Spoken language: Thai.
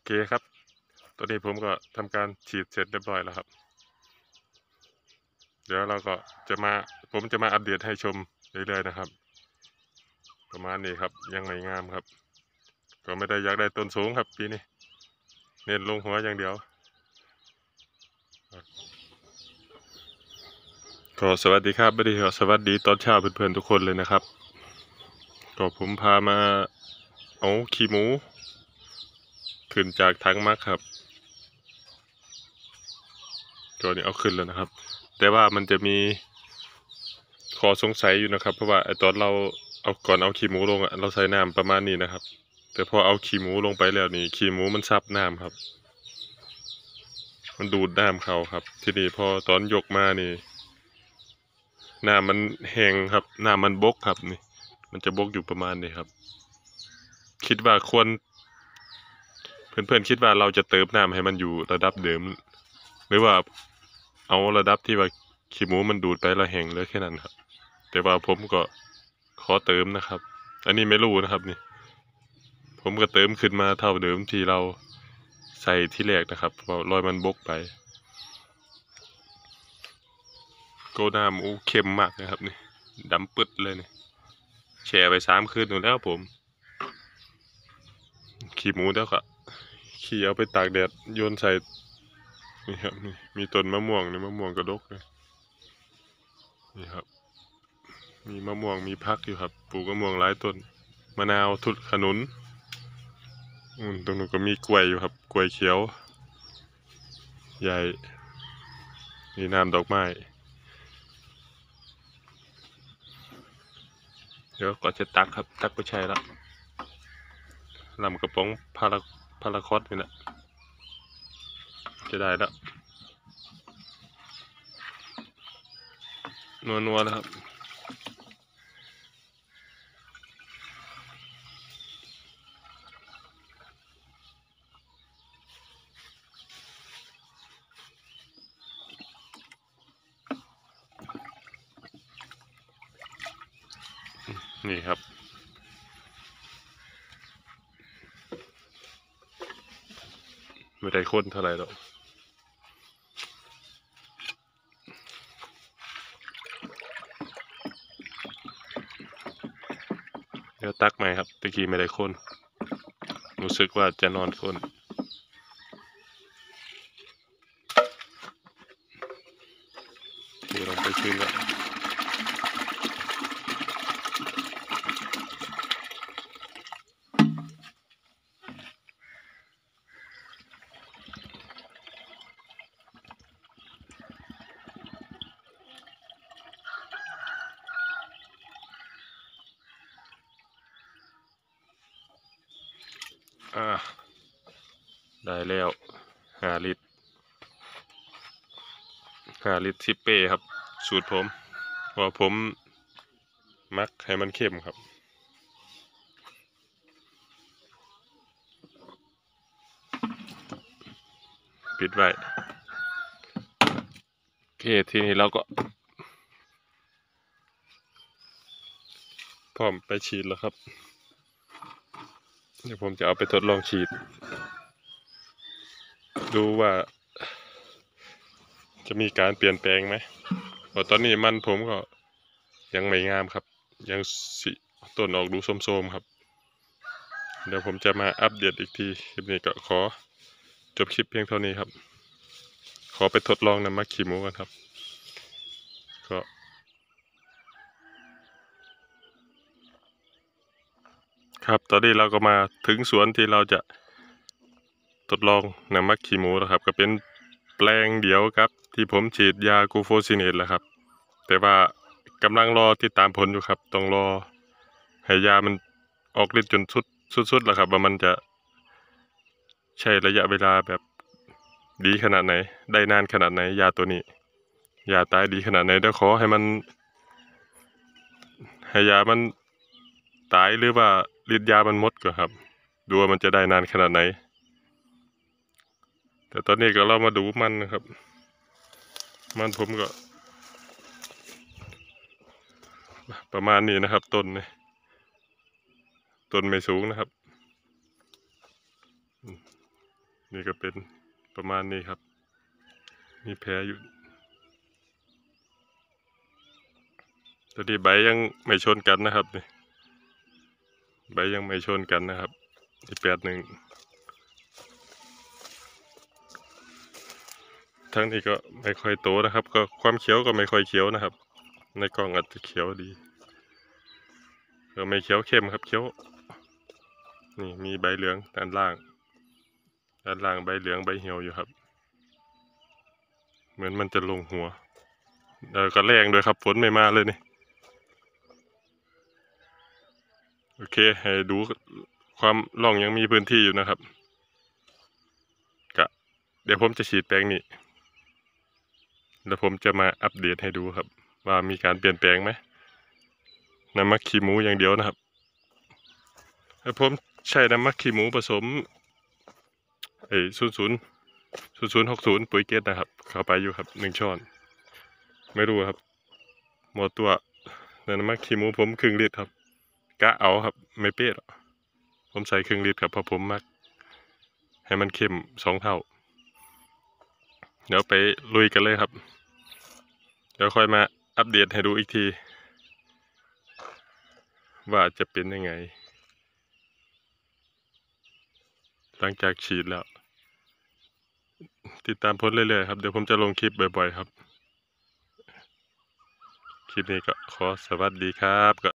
เคครับตอนนี้ผมก็ทำการฉีดเสร็จเรียบร้อยแล้วครับเดี๋ยวเราก็ผมจะมาอัปเดตให้ชมเรื่อยๆนะครับประมาณนี้ครับยังไม่งามครับก็ไม่ได้อยากได้ต้นสูงครับปีนี้เน้นลงหัวอย่างเดียวก็สวัสดีครับสวัสดีตอนเช้าเพื่อนๆทุกคนเลยนะครับก็ผมพามาเอาขี้หมูขึ้นจากถังมักครับก็นี่เอาขึ้นแล้วนะครับแต่ว่ามันจะมีข้อสงสัยอยู่นะครับเพราะว่าไอตอนเราก่อนเอาขี้หมูลงอ่ะเราใส่น้ำประมาณนี้นะครับแต่พอเอาขี้หมูลงไปแล้วนี่ขี้หมูมันซับน้ำครับมันดูดน้ำเข้าครับทีนี้พอตอนยกมานี่น้ำมันแห้งครับน้ำมันบกครับนี่มันจะบกอยู่ประมาณนี้ครับคิดว่าควรเพื่อนๆคิดว่าเราจะเติมน้ำให้มันอยู่ระดับเดิมหรือว่าเอาระดับที่ว่าขี้หมูมันดูดไปแล้วแห้งเลยแค่นั้นครับแต่ว่าผมก็ขอเติมนะครับอันนี้ไม่รู้นะครับนี่ผมก็เติมขึ้นมาเท่าเดิมที่เราใส่ที่แรกนะครับเพราะรอยมันบกไปโกน้ำเข้มมากนะครับนี่ดำปึ๊ดเลยนี่แช่ไป3 คืนหนูแล้วผมขี้หมูแล้วก็ขี่เอาไปตากแดดโยนใส่นี่ครับนี่มีต้นมะม่วงนี่มะม่วงกระดกเลยนี่ครับมีมะม่วงมีพักอยู่ครับปลูกมะม่วงหลายต้นมะนาวทุดขนุนตรงนู้นก็มีกล้วยอยู่ครับกล้วยเขียวใหญ่มีน้ำดอกไม้เดี๋ยวก่อนจะตักครับตักไปใช้แล้วลำกระป๋องพาราคอสนี่แหละจะได้แล้วนัวแล้วครับนี่ครับไม่ได้ข้นเท่าไหร่หรอกเดี๋ยวตักใหม่ครับตะกี้ไม่ได้ข้นรู้สึกว่าจะนอนข้นเดี๋ยวลองไปคืนแล้วได้แล้ว5 ลิตร10 เป้ครับสูตรผมเพราะผมมักให้มันเข้มครับปิดไว้โอเคทีนี้เราก็พร้อมไปฉีดแล้วครับเดี๋ยวผมจะเอาไปทดลองฉีดดูว่าจะมีการเปลี่ยนแปลงไหมเพราะตอนนี้มันผมก็ยังไม่งามครับยังสีต้นออกดูส้มๆครับเดี๋ยวผมจะมาอัปเดตอีกทีคลิปนี้ก็ขอจบคลิปเพียงเท่านี้ครับขอไปทดลองน้ำมักขี้หมูกันครับก็ครับตอนนี้เราก็มาถึงสวนที่เราจะทดลองน้ำมักขี้หมูแล้วครับก็เป็นแปลงเดียวครับที่ผมฉีดยากูโฟซิเนตแล้วครับแต่ว่ากำลังรอติดตามผลอยู่ครับต้องรอให้ยามันออกฤทธิ์จนสุดแล้วครับว่ามันจะใช้ระยะเวลาแบบดีขนาดไหนได้นานขนาดไหนยาตัวนี้ยาตายดีขนาดไหนเดี๋ยวขอให้มันให้ยามันตายหรือว่าฤทธิ์ยามันหมดก่อนครับดูว่ามันจะได้นานขนาดไหนแต่ตอนนี้ก็เรามาดูมันนะครับมันผมก็ประมาณนี้นะครับต้นไม่สูงนะครับนี่ก็เป็นประมาณนี้ครับมีแผลอยู่ตอนนี้ใบยังไม่ชนกันนะครับนี่ใบยังไม่ชนกันนะครับที่81ทั้งนี้ก็ไม่ค่อยโตนะครับก็ความเขียวก็ไม่ค่อยเขียวนะครับในกล้องอาจจะเขียวดีก็ไม่เขียวเข้มครับเขียวนี่มีใบเหลืองด้านล่างใบเหลืองใบเหี่ยวอยู่ครับเหมือนมันจะลงหัวก็แรงด้วยครับฝนไม่มาเลยนี่โอเคให้ดูความร่องยังมีพื้นที่อยู่นะครับก็เดี๋ยวผมจะฉีดแปลงนี้แล้วผมจะมาอัปเดตให้ดูครับว่ามีการเปลี่ยนแปลงไหมน้ำหมักขี้หมูอย่างเดียวนะครับแล้วผมใช้น้ำหมักขี้หมูผสม0060ปุ๋ยเกตนะครับเข้าไปอยู่ครับ1 ช้อนไม่รู้ครับหมดตัวน้ำหมักขี้หมูผมครึ่งลิตรครับกะเอาครับไม่เป๊ะหรอกผมใส่ครึ่งลิตรครับเพราะผมมักให้มันเข้ม2 เท่าเดี๋ยวไปลุยกันเลยครับเดี๋ยวค่อยมาอัปเดตให้ดูอีกทีว่าจะเป็นยังไงหลังจากฉีดแล้วติดตามผลเรื่อยๆครับเดี๋ยวผมจะลงคลิปบ่อยๆครับคลิปนี้ก็ขอสวัสดีครับ